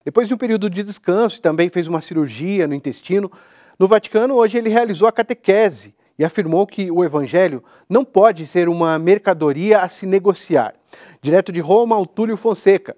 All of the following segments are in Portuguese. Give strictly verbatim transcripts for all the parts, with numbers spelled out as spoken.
Depois de um período de descanso e também fez uma cirurgia no intestino, no Vaticano hoje ele realizou a catequese e afirmou que o evangelho não pode ser uma mercadoria a se negociar. Direto de Roma, o Túlio Fonseca.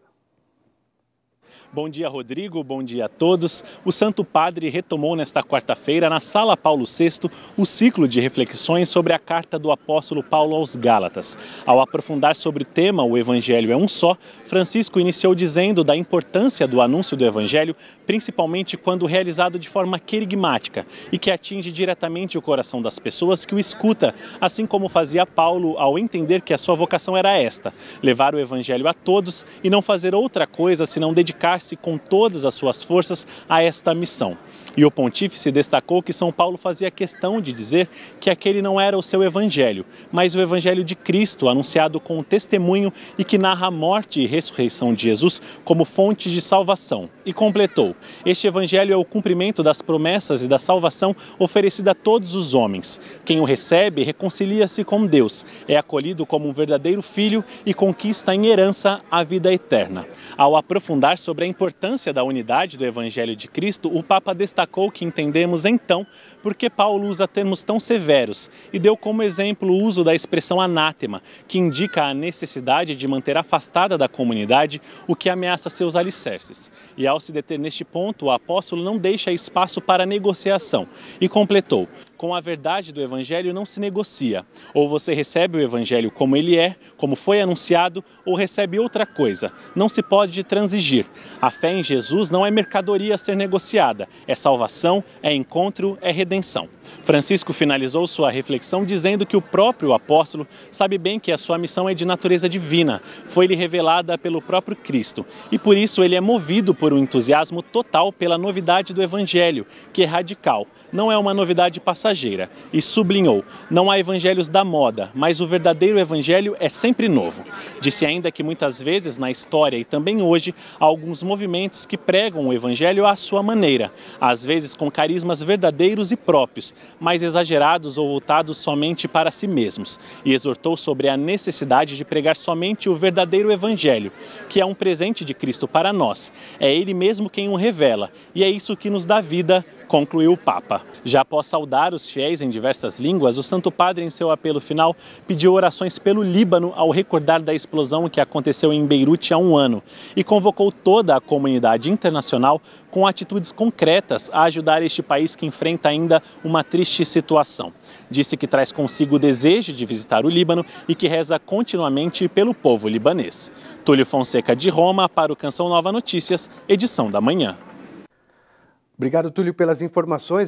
Bom dia, Rodrigo. Bom dia a todos. O Santo Padre retomou nesta quarta-feira, na Sala Paulo sexto, o ciclo de reflexões sobre a carta do apóstolo Paulo aos Gálatas. Ao aprofundar sobre o tema "O Evangelho é um só", Francisco iniciou dizendo da importância do anúncio do Evangelho, principalmente quando realizado de forma querigmática e que atinge diretamente o coração das pessoas que o escuta, assim como fazia Paulo ao entender que a sua vocação era esta: levar o Evangelho a todos e não fazer outra coisa senão dedicar-se com todas as suas forças a esta missão. E o pontífice destacou que São Paulo fazia questão de dizer que aquele não era o seu evangelho, mas o evangelho de Cristo, anunciado com testemunho e que narra a morte e ressurreição de Jesus como fonte de salvação. E completou: este evangelho é o cumprimento das promessas e da salvação oferecida a todos os homens. Quem o recebe reconcilia-se com Deus, é acolhido como um verdadeiro filho e conquista em herança a vida eterna. Ao aprofundar sobre a importância da unidade do evangelho de Cristo, o Papa destacou que entendemos então porque Paulo usa termos tão severos e deu como exemplo o uso da expressão anátema, que indica a necessidade de manter afastada da comunidade o que ameaça seus alicerces. E ao se deter neste ponto, o apóstolo não deixa espaço para negociação e completou: com a verdade do Evangelho não se negocia. Ou você recebe o Evangelho como ele é, como foi anunciado, ou recebe outra coisa. Não se pode transigir. A fé em Jesus não é mercadoria a ser negociada. É salvação, é encontro, é redenção. Francisco finalizou sua reflexão dizendo que o próprio apóstolo sabe bem que a sua missão é de natureza divina, foi-lhe revelada pelo próprio Cristo, e por isso ele é movido por um entusiasmo total pela novidade do Evangelho, que é radical, não é uma novidade passageira, e sublinhou: não há evangelhos da moda, mas o verdadeiro evangelho é sempre novo. Disse ainda que muitas vezes na história e também hoje há alguns movimentos que pregam o evangelho à sua maneira, às vezes com carismas verdadeiros e próprios, mais exagerados ou voltados somente para si mesmos, e exortou sobre a necessidade de pregar somente o verdadeiro evangelho, que é um presente de Cristo para nós. É ele mesmo quem o revela, e é isso que nos dá vida, concluiu o Papa. Já após saudar os fiéis em diversas línguas, o Santo Padre, em seu apelo final, pediu orações pelo Líbano ao recordar da explosão que aconteceu em Beirute há um ano e convocou toda a comunidade internacional com atitudes concretas a ajudar este país que enfrenta ainda uma triste situação. Disse que traz consigo o desejo de visitar o Líbano e que reza continuamente pelo povo libanês. Túlio Fonseca, de Roma, para o Canção Nova Notícias, edição da manhã. Obrigado, Túlio, pelas informações.